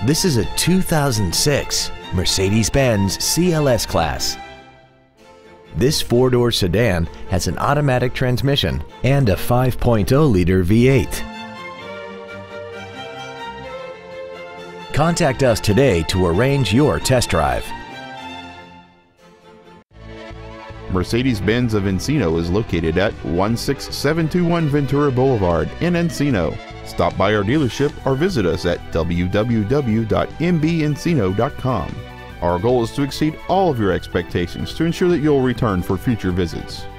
This is a 2006 Mercedes-Benz CLS class. This four-door sedan has an automatic transmission and a 5.0-liter V8. Contact us today to arrange your test drive. Mercedes-Benz of Encino is located at 16721 Ventura Boulevard in Encino. Stop by our dealership or visit us at www.mbencino.com. Our goal is to exceed all of your expectations to ensure that you'll return for future visits.